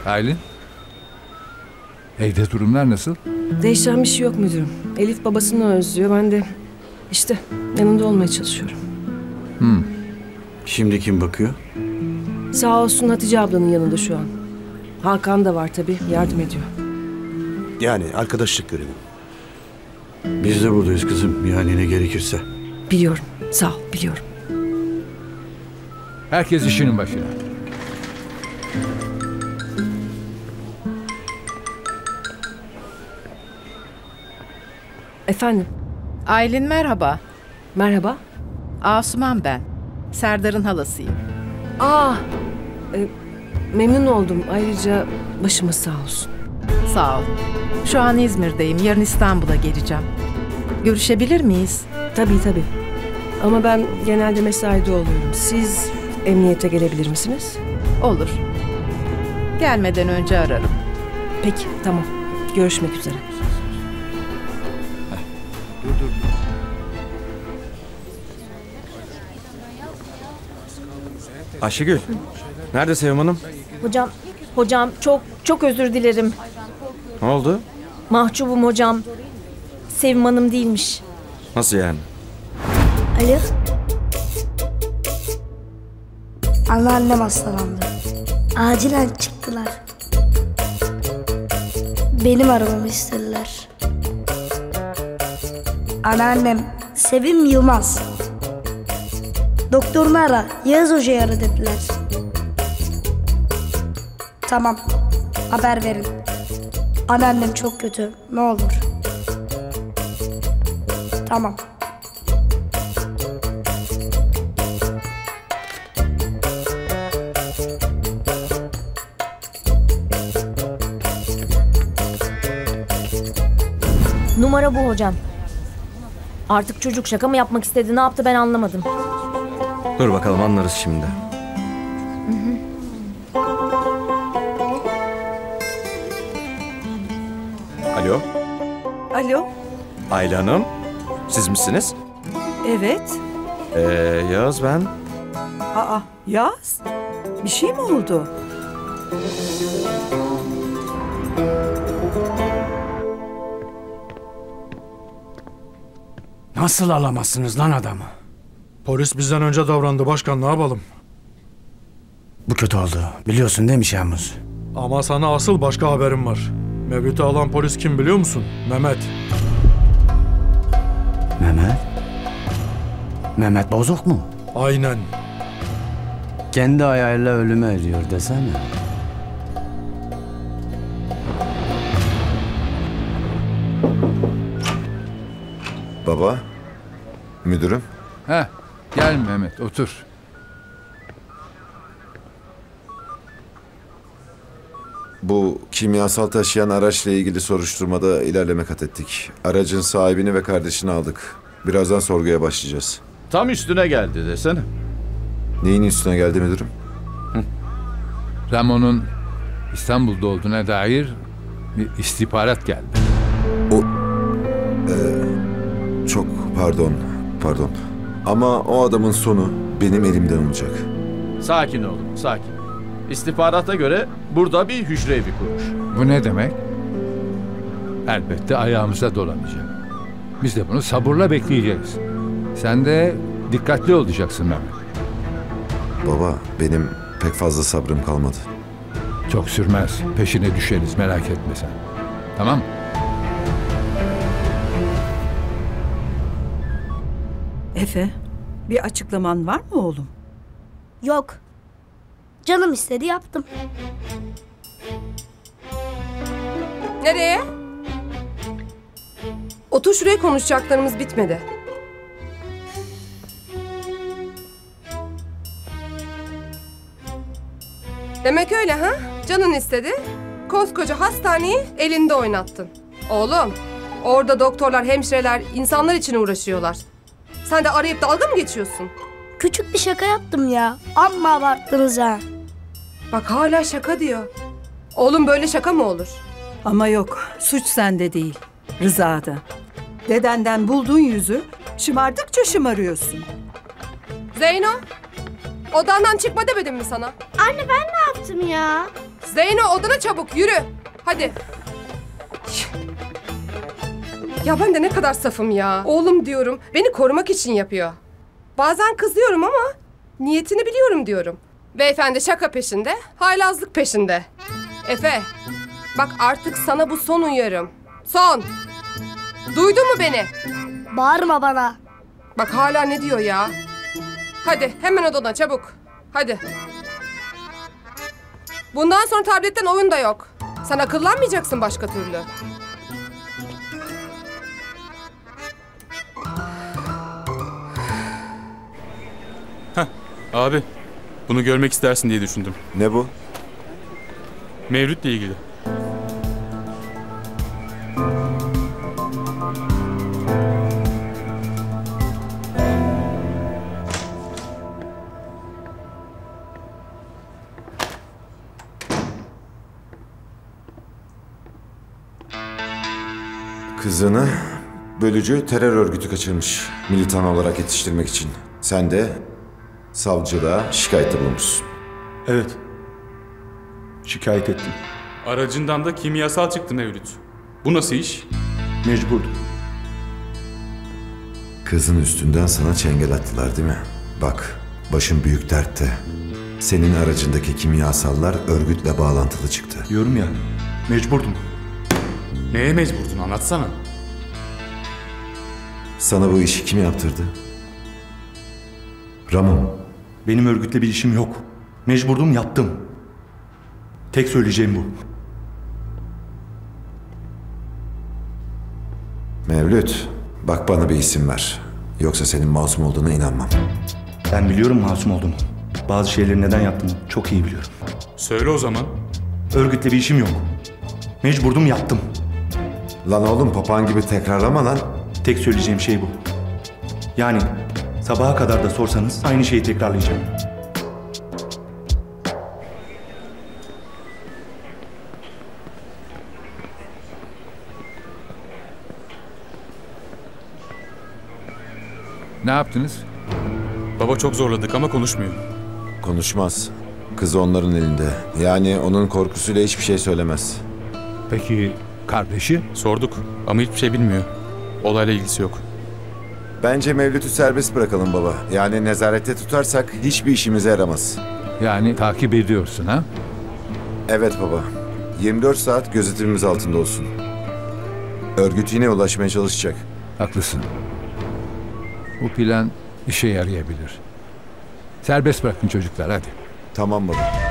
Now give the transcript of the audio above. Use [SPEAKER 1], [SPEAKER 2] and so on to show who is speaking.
[SPEAKER 1] Aylin? Evde durumlar nasıl?
[SPEAKER 2] Değişen bir şey yok müdürüm. Elif babasını özlüyor. Ben de işte yanında olmaya çalışıyorum.
[SPEAKER 3] Şimdi kim bakıyor?
[SPEAKER 2] Sağ olsun Hatice ablanın yanında şu an. Hakan da var tabii. Yardım ediyor.
[SPEAKER 4] Yani arkadaşlık görevi.
[SPEAKER 3] Biz de buradayız kızım. Yani ne gerekirse.
[SPEAKER 2] Biliyorum. Sağ ol. Biliyorum.
[SPEAKER 1] Herkes işinin başına.
[SPEAKER 2] Efendim?
[SPEAKER 5] Aylin merhaba.
[SPEAKER 2] Merhaba.
[SPEAKER 5] Asuman ben. Serdar'ın halasıyım.
[SPEAKER 2] Memnun oldum. Ayrıca başımız sağ olsun.
[SPEAKER 5] Sağ ol. Şu an İzmir'deyim. Yarın İstanbul'a geleceğim. Görüşebilir miyiz?
[SPEAKER 2] Tabii. Ama ben genelde mesaide oluyorum. Siz emniyete gelebilir misiniz?
[SPEAKER 5] Olur. Gelmeden önce ararım.
[SPEAKER 2] Peki, tamam. Görüşmek üzere.
[SPEAKER 6] Ayşegül, nerede Sevim Hanım?
[SPEAKER 7] Hocam çok özür dilerim.
[SPEAKER 6] Ne oldu?
[SPEAKER 7] Mahcubum hocam. Sevim Hanım değilmiş.
[SPEAKER 6] Nasıl yani?
[SPEAKER 8] Alo. Anneannem hastalandı. Acilen çıktılar. Benim aramamı istediler. Anneannem Sevim Yılmaz. Doktorunu ara, Yağız Hoca'yı ara dediler. Tamam, haber verin. Anneannem çok kötü, ne olur. Tamam.
[SPEAKER 7] Numara bu hocam. Artık çocuk şaka mı yapmak istedi, ne yaptı ben anlamadım.
[SPEAKER 6] Dur bakalım anlarız şimdi. Alo,
[SPEAKER 9] Alo,
[SPEAKER 6] Ayla Hanım. Siz misiniz?
[SPEAKER 9] evet.
[SPEAKER 6] Yağız ben.
[SPEAKER 9] Aa, Yaz, bir şey mi oldu?
[SPEAKER 3] Nasıl alamazsınız lan adamı?
[SPEAKER 10] Polis bizden önce davrandı başkan, ne yapalım?
[SPEAKER 3] Bu kötü oldu. Biliyorsun değil mi Şahmuz?
[SPEAKER 10] Ama sana asıl başka haberim var. Mevlüt'ü alan polis kim biliyor musun? Mehmet.
[SPEAKER 3] Mehmet? Mehmet Bozok mu?
[SPEAKER 10] Aynen.
[SPEAKER 3] Kendi ayağıyla ölüme eriyor desene.
[SPEAKER 11] Baba, müdürüm.
[SPEAKER 1] Gel Mehmet, otur.
[SPEAKER 11] Bu kimyasal taşıyan araçla ilgili soruşturmada ilerleme kat ettik. Aracın sahibini ve kardeşini aldık. Birazdan sorguya başlayacağız.
[SPEAKER 12] Tam üstüne geldi desene.
[SPEAKER 11] Neyin üstüne geldi müdürüm?
[SPEAKER 1] Ramon'un İstanbul'da olduğuna dair bir istihbarat geldi.
[SPEAKER 11] Çok pardon. Ama o adamın sonu benim elimden olacak.
[SPEAKER 12] Sakin oğlum, sakin. İstihbarata göre burada bir hücre evi kurmuş.
[SPEAKER 1] Bu ne demek? Elbette ayağımıza dolanacak. Biz de bunu sabırla bekleyeceğiz. Sen de dikkatli olacaksın Mehmet.
[SPEAKER 11] Baba, benim pek fazla sabrım kalmadı.
[SPEAKER 1] Çok sürmez. Peşine düşeriz, merak etme sen. Tamam mı?
[SPEAKER 9] Efe, bir açıklaman var mı oğlum?
[SPEAKER 8] Yok. Canım istedi yaptım.
[SPEAKER 2] Nereye? Otur şuraya, konuşacaklarımız bitmedi. Demek öyle ha? Canın istedi. Koskoca hastaneyi elinde oynattın. Oğlum, orada doktorlar, hemşireler insanlar için uğraşıyorlar. Sen de arayıp dalga mı geçiyorsun?
[SPEAKER 8] Küçük bir şaka yaptım ya. Amma abarttınız ha.
[SPEAKER 2] Bak hala şaka diyor. Oğlum böyle şaka mı olur?
[SPEAKER 9] Ama yok, suç sende değil, Rıza'da. Dedenden bulduğun yüzü şımardıkça şımarıyorsun.
[SPEAKER 2] Zeyno, odandan çıkma demedim mi sana?
[SPEAKER 8] Anne ben ne yaptım ya?
[SPEAKER 2] Zeyno odana çabuk yürü. Hadi. Ya ben de ne kadar safım ya. Oğlum diyorum. Beni korumak için yapıyor. Bazen kızıyorum ama niyetini biliyorum diyorum. Beyefendi şaka peşinde, haylazlık peşinde. Efe, bak artık sana bu son uyarım. Son. Duydun mu beni?
[SPEAKER 8] Bağırma bana.
[SPEAKER 2] Bak hala ne diyor ya? Hadi hemen odana çabuk. Hadi. Bundan sonra tabletten oyun da yok. Sen akıllanmayacaksın başka türlü.
[SPEAKER 13] Abi, bunu görmek istersin diye düşündüm.
[SPEAKER 11] Ne bu?
[SPEAKER 13] Mevlüt'le ilgili.
[SPEAKER 11] Kızını bölücü terör örgütü kaçırmış. Militan olarak yetiştirmek için. Sen de savcılığa şikayette bulunmuşsun.
[SPEAKER 14] Evet. Şikayet ettim.
[SPEAKER 13] Aracından da kimyasal çıktı Mevlüt. Bu nasıl iş?
[SPEAKER 14] Mecburdum.
[SPEAKER 11] Kızın üstünden sana çengel attılar değil mi? Bak, başın büyük dertte. Senin aracındaki kimyasallar örgütle bağlantılı çıktı.
[SPEAKER 14] Diyorum ya, mecburdum.
[SPEAKER 13] Neye mecburdun anlatsana.
[SPEAKER 11] Sana bu işi kim yaptırdı? Ramon.
[SPEAKER 14] Benim örgütle bir işim yok. Mecburdum, yaptım. Tek söyleyeceğim bu.
[SPEAKER 11] Mevlüt, bak bana bir isim ver. Yoksa senin masum olduğuna inanmam.
[SPEAKER 14] Ben biliyorum masum olduğumu. Bazı şeyleri neden yaptığımı çok iyi biliyorum.
[SPEAKER 13] Söyle o zaman.
[SPEAKER 14] Örgütle bir işim yok. Mecburdum, yaptım.
[SPEAKER 11] Lan oğlum papağan gibi tekrarlama lan.
[SPEAKER 14] Tek söyleyeceğim şey bu. Yani sabaha kadar da sorsanız aynı şeyi tekrarlayacağım.
[SPEAKER 1] Ne yaptınız?
[SPEAKER 13] Baba çok zorladık ama konuşmuyor.
[SPEAKER 11] Konuşmaz. Kızı onların elinde. Yani onun korkusuyla hiçbir şey söylemez.
[SPEAKER 1] Peki kardeşi?
[SPEAKER 13] Sorduk ama hiçbir şey bilmiyor. Olayla ilgisi yok.
[SPEAKER 11] Bence Mevlüt'ü serbest bırakalım baba. Yani nezarette tutarsak hiçbir işimize yaramaz.
[SPEAKER 1] Yani takip ediyorsun ha?
[SPEAKER 11] Evet baba. 24 saat gözetimimiz altında olsun. Örgüt yine ulaşmaya çalışacak.
[SPEAKER 1] Haklısın. Bu plan işe yarayabilir. Serbest bırakın çocuklar hadi.
[SPEAKER 11] Tamam baba.